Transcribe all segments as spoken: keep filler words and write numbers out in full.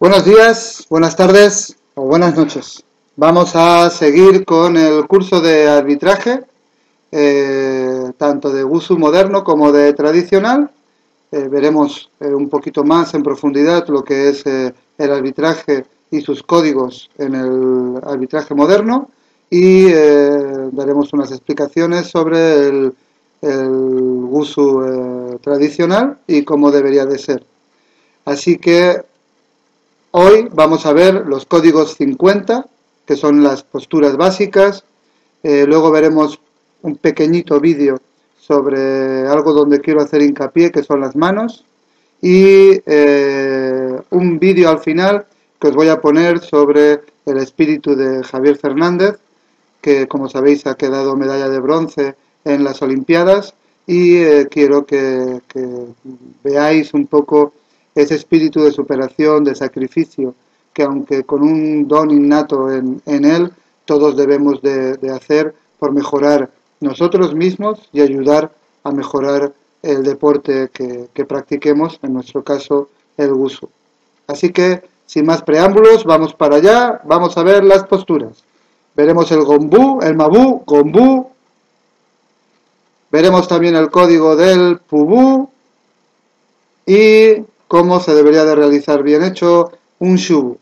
Buenos días, buenas tardes o buenas noches. Vamos a seguir con el curso de arbitraje, eh, tanto de Wushu moderno como de tradicional. Eh, veremos eh, un poquito más en profundidad lo que es eh, el arbitraje y sus códigos en el arbitraje moderno y eh, daremos unas explicaciones sobre el, el Wushu eh, tradicional y cómo debería de ser. Así que hoy vamos a ver los códigos cincuenta, que son las posturas básicas. Eh, luego veremos un pequeñito vídeo sobre algo donde quiero hacer hincapié, que son las manos. Y eh, un vídeo al final que os voy a poner sobre el espíritu de Javier Fernández, que como sabéis ha quedado medalla de bronce en las Olimpiadas. Y eh, quiero que, que veáis un poco ese espíritu de superación, de sacrificio, que aunque con un don innato en, en él, todos debemos de, de hacer por mejorar nosotros mismos y ayudar a mejorar el deporte que, que practiquemos, en nuestro caso el Wushu. Así que, sin más preámbulos, vamos para allá, vamos a ver las posturas. Veremos el Gonbu, el Mabu, Gonbu, veremos también el código del Pubu y cómo se debería de realizar bien hecho un Shubu.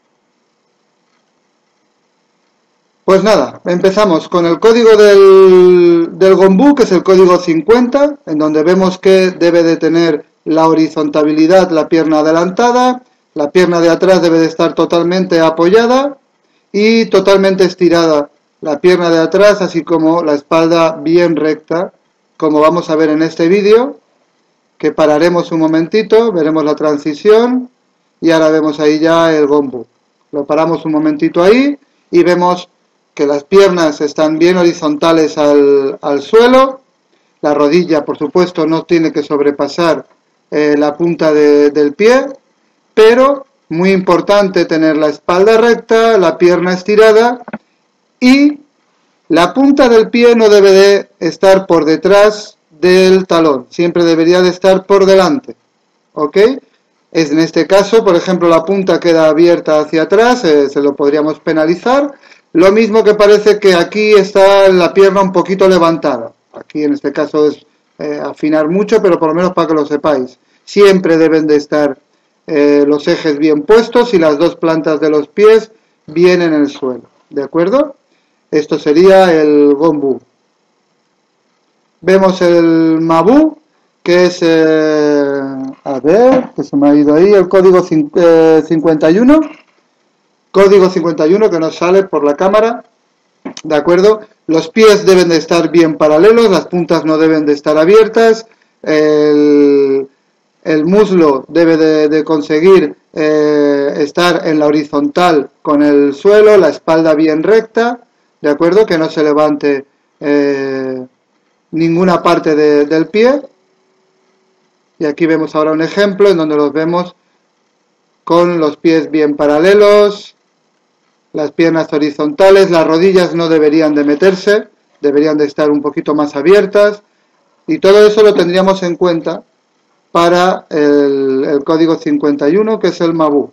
Pues nada, empezamos con el código del, del Gonbu, que es el código cincuenta, en donde vemos que debe de tener la horizontabilidad la pierna adelantada, la pierna de atrás debe de estar totalmente apoyada y totalmente estirada la pierna de atrás, así como la espalda bien recta, como vamos a ver en este vídeo, que pararemos un momentito, veremos la transición y ahora vemos ahí ya el Gonbu. Lo paramos un momentito ahí y vemos que las piernas están bien horizontales al, al suelo, la rodilla por supuesto no tiene que sobrepasar eh, la punta de, del pie, pero muy importante tener la espalda recta, la pierna estirada y la punta del pie no debe de estar por detrás del talón, siempre debería de estar por delante, ¿ok? Es en este caso, por ejemplo, la punta queda abierta hacia atrás, eh, se lo podríamos penalizar, lo mismo que parece que aquí está la pierna un poquito levantada, aquí en este caso es eh, afinar mucho, pero por lo menos para que lo sepáis, siempre deben de estar eh, los ejes bien puestos y las dos plantas de los pies bien en el suelo, ¿de acuerdo? Esto sería el Gonbu. Vemos el Mabu, que es, eh, a ver, que se me ha ido ahí, el código cincuenta y uno. Código cincuenta y uno que nos sale por la cámara, ¿de acuerdo? Los pies deben de estar bien paralelos, las puntas no deben de estar abiertas, el, el muslo debe de, de conseguir eh, estar en la horizontal con el suelo, la espalda bien recta, ¿de acuerdo? Que no se levante eh, ninguna parte de, del pie. Y aquí vemos ahora un ejemplo en donde los vemos con los pies bien paralelos, las piernas horizontales, las rodillas no deberían de meterse, deberían de estar un poquito más abiertas y todo eso lo tendríamos en cuenta para el, el código cincuenta y uno, que es el Mabu.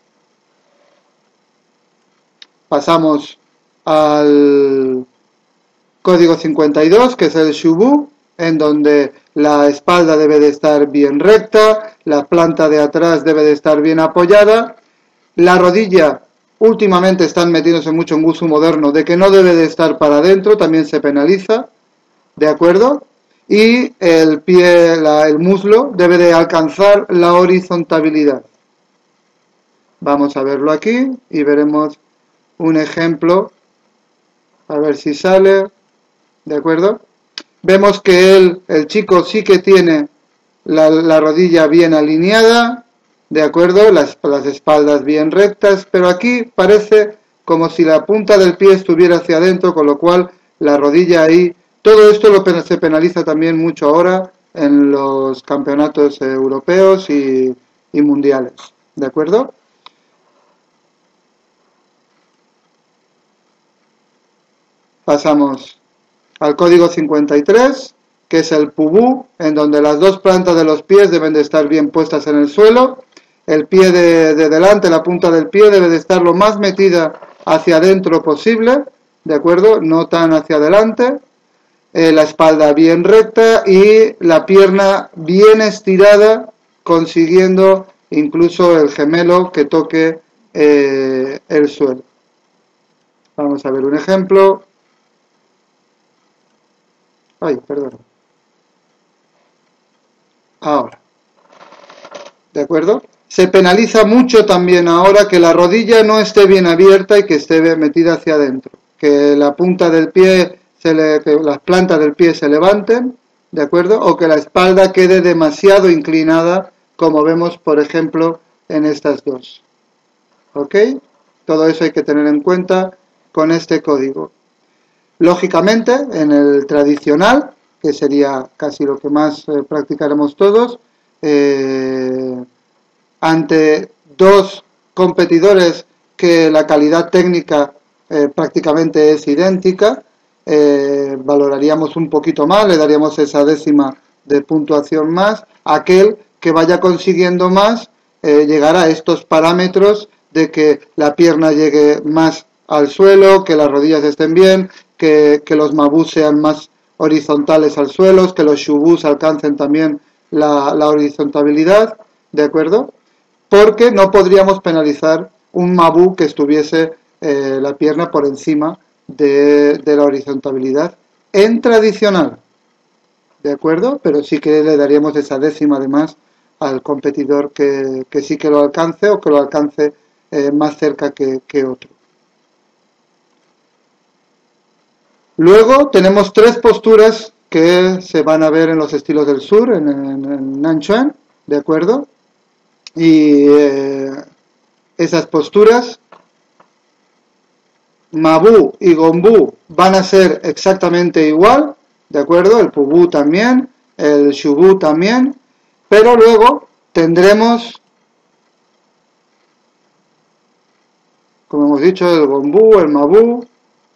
Pasamos al código cincuenta y dos, que es el Shubu, en donde la espalda debe de estar bien recta, la planta de atrás debe de estar bien apoyada, la rodilla, últimamente están metiéndose mucho en Wushu moderno, de que no debe de estar para adentro, también se penaliza, ¿de acuerdo? Y el pie, la, el muslo, debe de alcanzar la horizontabilidad. Vamos a verlo aquí y veremos un ejemplo, a ver si sale, ¿de acuerdo? Vemos que el, el chico sí que tiene la, la rodilla bien alineada, ¿de acuerdo? Las, las espaldas bien rectas, pero aquí parece como si la punta del pie estuviera hacia adentro, con lo cual la rodilla ahí, todo esto lo, se penaliza también mucho ahora en los campeonatos europeos y, y mundiales, ¿de acuerdo? Pasamos al código cincuenta y tres, que es el Pubu, en donde las dos plantas de los pies deben de estar bien puestas en el suelo el pie de, de delante, la punta del pie debe de estar lo más metida hacia adentro posible, ¿de acuerdo? No tan hacia adelante, eh, la espalda bien recta y la pierna bien estirada, consiguiendo incluso el gemelo que toque eh, el suelo. Vamos a ver un ejemplo. Ay, perdón. Ahora. ¿De acuerdo? Se penaliza mucho también ahora que la rodilla no esté bien abierta y que esté metida hacia adentro. Que la punta del pie, se le, que las plantas del pie se levanten, ¿de acuerdo? O que la espalda quede demasiado inclinada, como vemos, por ejemplo, en estas dos. ¿Ok? Todo eso hay que tener en cuenta con este código. Lógicamente, en el tradicional, que sería casi lo que más eh, practicaremos todos, eh, ante dos competidores que la calidad técnica eh, prácticamente es idéntica, eh, valoraríamos un poquito más, le daríamos esa décima de puntuación más, aquel que vaya consiguiendo más eh, llegar a estos parámetros de que la pierna llegue más al suelo, que las rodillas estén bien, que, que los mabús sean más horizontales al suelo, que los shubús alcancen también la, la horizontabilidad, ¿de acuerdo? Porque no podríamos penalizar un mabú que estuviese eh, la pierna por encima de, de la horizontabilidad en tradicional, ¿de acuerdo? Pero sí que le daríamos esa décima además al competidor que, que sí que lo alcance o que lo alcance eh, más cerca que, que otro. Luego tenemos tres posturas que se van a ver en los estilos del sur, en, en, en Nanchuan, ¿de acuerdo? Y eh, esas posturas, Mabú y Gombú, van a ser exactamente igual, ¿de acuerdo? El Pubú también, el Shubú también, pero luego tendremos, como hemos dicho, el Gombú, el Mabú,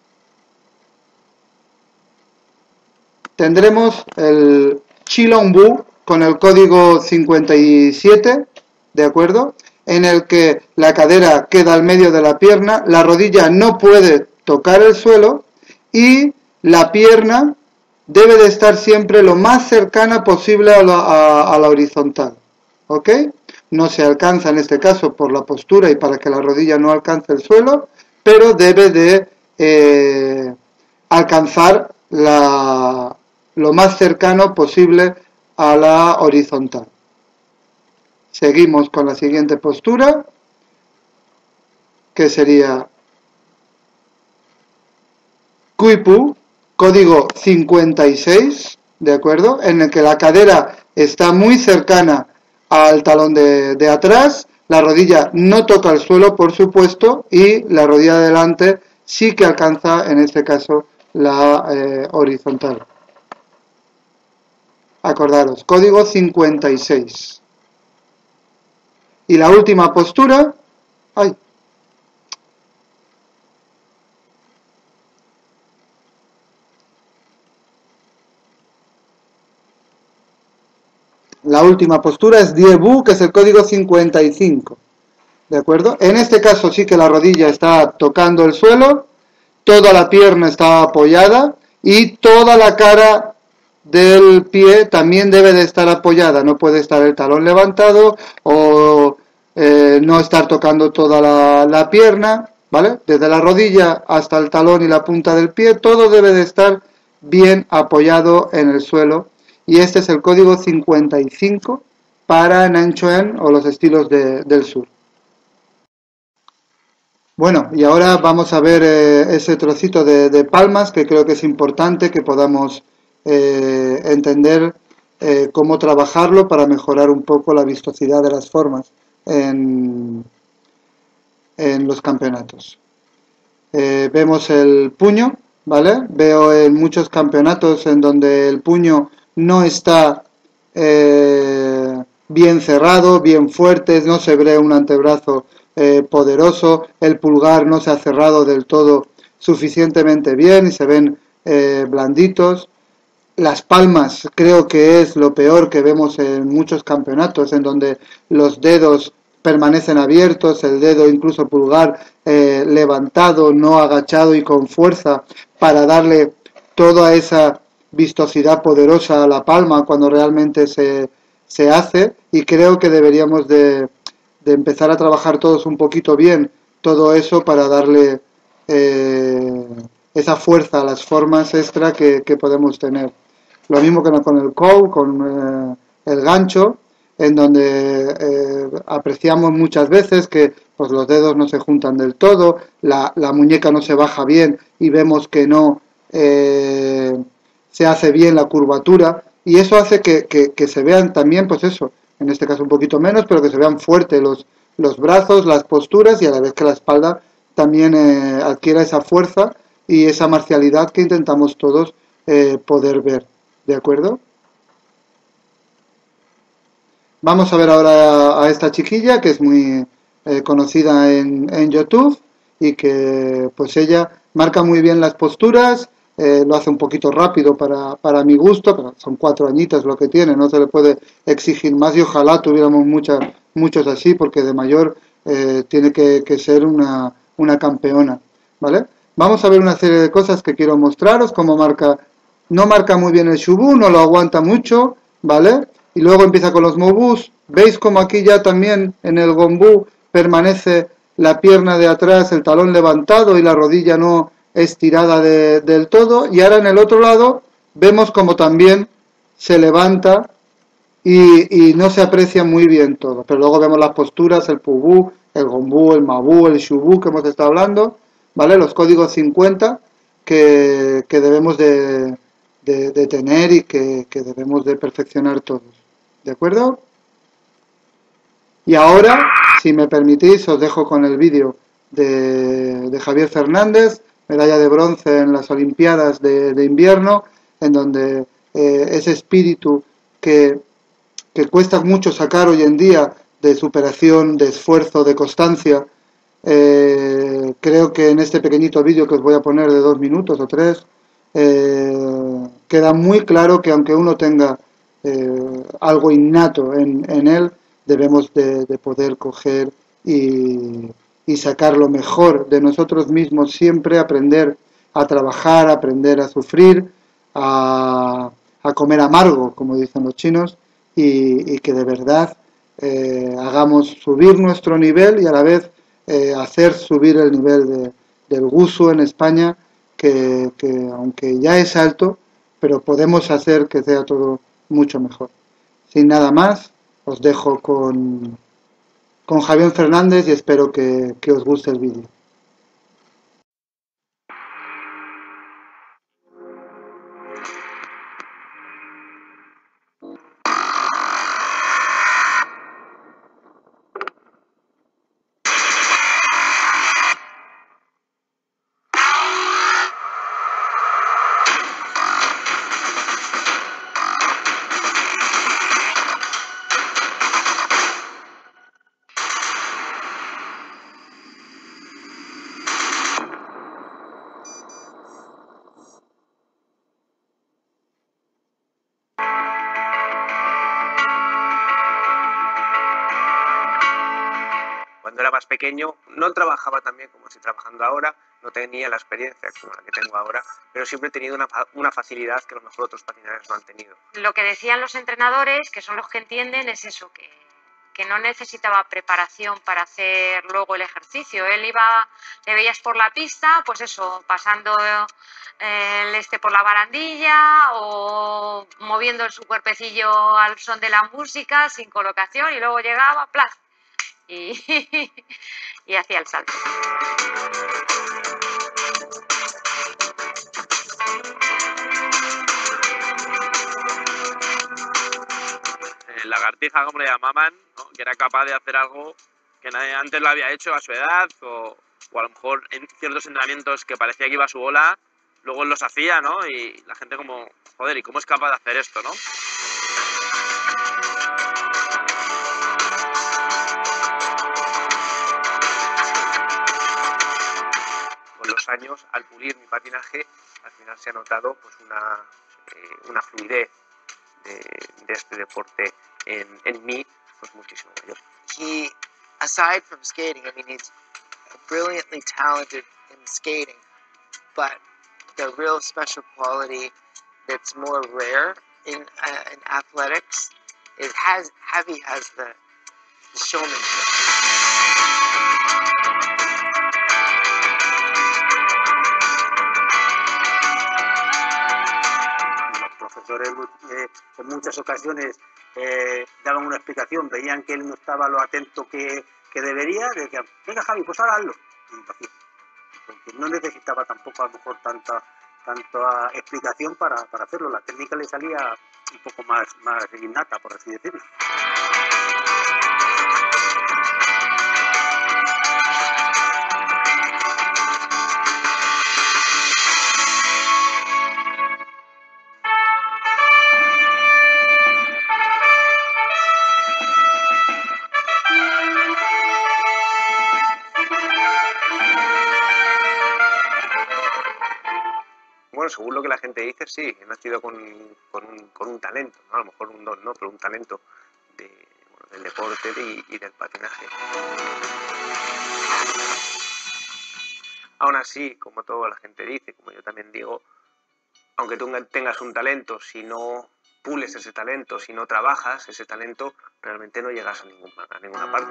tendremos el Chilongbú con el código cincuenta y siete, ¿de acuerdo? En el que la cadera queda al medio de la pierna, la rodilla no puede tocar el suelo y la pierna debe de estar siempre lo más cercana posible a la, a, a la horizontal, ¿ok? No se alcanza en este caso por la postura y para que la rodilla no alcance el suelo, pero debe de eh, alcanzar la, lo más cercano posible a la horizontal. Seguimos con la siguiente postura, que sería Kuipu, código cincuenta y seis, ¿de acuerdo? En el que la cadera está muy cercana al talón de, de atrás, la rodilla no toca el suelo, por supuesto, y la rodilla de delante sí que alcanza, en este caso, la eh, horizontal. Acordaros, código cincuenta y seis. Y la última postura, ay, la última postura es Diebu, que es el código cincuenta y cinco, ¿de acuerdo? En este caso sí que la rodilla está tocando el suelo, toda la pierna está apoyada y toda la cara del pie también debe de estar apoyada, no puede estar el talón levantado o eh, no estar tocando toda la, la pierna, ¿vale? Desde la rodilla hasta el talón y la punta del pie, todo debe de estar bien apoyado en el suelo y este es el código cincuenta y cinco para Nanchuan o los estilos de, del sur. Bueno, y ahora vamos a ver eh, ese trocito de, de palmas que creo que es importante que podamos eh, entender eh, cómo trabajarlo para mejorar un poco la vistosidad de las formas en, en los campeonatos. Eh, vemos el puño, ¿vale? Veo en muchos campeonatos en donde el puño no está eh, bien cerrado, bien fuerte, no se ve un antebrazo Eh, poderoso, el pulgar no se ha cerrado del todo suficientemente bien y se ven eh, blanditos. Las palmas creo que es lo peor que vemos en muchos campeonatos, en donde los dedos permanecen abiertos, el dedo incluso pulgar eh, levantado, no agachado y con fuerza para darle toda esa vistosidad poderosa a la palma cuando realmente se, se hace, y creo que deberíamos de, de empezar a trabajar todos un poquito bien todo eso para darle eh, esa fuerza a las formas extra que, que podemos tener. Lo mismo que con el cow, con eh, el gancho, en donde eh, apreciamos muchas veces que pues, los dedos no se juntan del todo, la, la muñeca no se baja bien y vemos que no eh, se hace bien la curvatura, y eso hace que, que, que se vean también, pues eso, en este caso un poquito menos, pero que se vean fuertes los, los brazos, las posturas, y a la vez que la espalda también eh, adquiera esa fuerza y esa marcialidad que intentamos todos eh, poder ver. ¿De acuerdo? Vamos a ver ahora a esta chiquilla que es muy eh, conocida en, en YouTube, y que pues ella marca muy bien las posturas, eh, lo hace un poquito rápido para, para mi gusto, pero son cuatro añitos lo que tiene, no se le puede exigir más, y ojalá tuviéramos muchas, muchos así, porque de mayor eh, tiene que, que ser una, una campeona, ¿vale? Vamos a ver una serie de cosas que quiero mostraros, cómo marca, no marca muy bien el Shubu, no lo aguanta mucho, ¿vale? Y luego empieza con los Mobus. ¿Veis como aquí ya también en el Gombu permanece la pierna de atrás, el talón levantado y la rodilla no estirada de, del todo? Y ahora en el otro lado vemos como también se levanta y, y no se aprecia muy bien todo. Pero luego vemos las posturas, el Pubú, el Gombu, el Mabu, el Shubu que hemos estado hablando, ¿vale? Los códigos cincuenta que, que debemos de, de, de tener y que, que debemos de perfeccionar todos. ¿De acuerdo? Y ahora, si me permitís, os dejo con el vídeo de, de Javier Fernández, medalla de bronce en las Olimpiadas de, de invierno, en donde eh, ese espíritu que, que cuesta mucho sacar hoy en día, de superación, de esfuerzo, de constancia, eh, creo que en este pequeñito vídeo que os voy a poner de dos minutos o tres, eh, queda muy claro que aunque uno tenga eh, algo innato en, en él, debemos de, de poder coger y, y sacar lo mejor de nosotros mismos, siempre aprender a trabajar, aprender a sufrir, a, a comer amargo, como dicen los chinos, y, y que de verdad eh, hagamos subir nuestro nivel y a la vez eh, hacer subir el nivel de, del Wusu en España, que, que aunque ya es alto, pero podemos hacer que sea todo mucho mejor. Sin nada más, os dejo con, con Javier Fernández y espero que, que os guste el vídeo. Cuando era más pequeño no trabajaba tan bien como estoy trabajando ahora, no tenía la experiencia como la que tengo ahora, pero siempre he tenido una, una facilidad que a lo mejor otros patinadores no han tenido. Lo que decían los entrenadores, que son los que entienden, es eso, que, que no necesitaba preparación para hacer luego el ejercicio. Él iba, le veías por la pista, pues eso, pasando el este por la barandilla o moviendo su cuerpecillo al son de la música sin colocación, y luego llegaba, ¡plaf! Y, y hacía el salto. Eh, lagartija, como le llamaban, ¿no? Que era capaz de hacer algo que nadie antes lo había hecho a su edad, o, o a lo mejor en ciertos entrenamientos que parecía que iba a su bola, luego él los hacía, ¿no? Y la gente como, joder, ¿y cómo es capaz de hacer esto, no? Con los años, al pulir mi patinaje, al final se ha notado pues una, eh, una fluidez de, de este deporte en, en mí, pues muchísimo mayor. Y aside from skating, I mean, he's brilliantly talented in skating, but the real special quality that's more rare in, uh, in athletics is has Javi has the, the showmanship. Los profesores eh, en muchas ocasiones eh, daban una explicación, veían que él no estaba lo atento que, que debería, decían, venga Javi, pues ahora hazlo. Y lo hacía. Porque no necesitaba tampoco a lo mejor tanta, tanta explicación para, para hacerlo. La técnica le salía un poco más, más innata, por así decirlo. Bueno, según lo que la gente dice, sí, he nacido con, con, un, con un talento, ¿no? A lo mejor un don, no, pero un talento de, bueno, del deporte y, y del patinaje. Aún así, como toda la gente dice, como yo también digo, aunque tú tengas un talento, si no pules ese talento, si no trabajas ese talento, realmente no llegas a, ningún, a ninguna parte.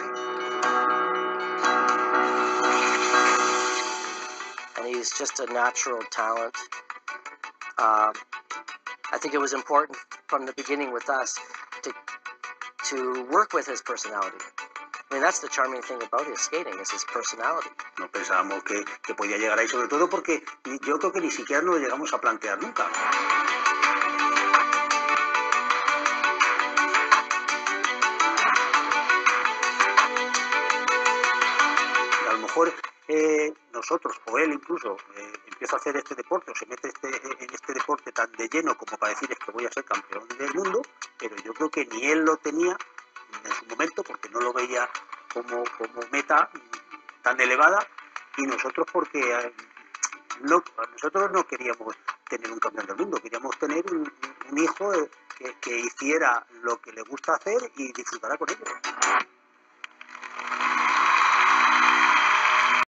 And he's just a natural talent. Um, I think it was important from the beginning with us to to work with his personality. I mean, that's the charming thing about his skating, is his personality. No pensábamos que, que podía llegar ahí, sobre todo porque yo creo que ni siquiera nos lo llegamos a plantear nunca. Y a lo mejor eh, nosotros, o él incluso, eh, empieza a hacer este deporte, o se mete este, en este deporte tan de lleno como para decir es que voy a ser campeón del mundo, pero yo creo que ni él lo tenía en su momento porque no lo veía como, como meta tan elevada, y nosotros porque eh, no, nosotros no queríamos tener un campeón del mundo, queríamos tener un, un hijo que, que hiciera lo que le gusta hacer y disfrutara con ello.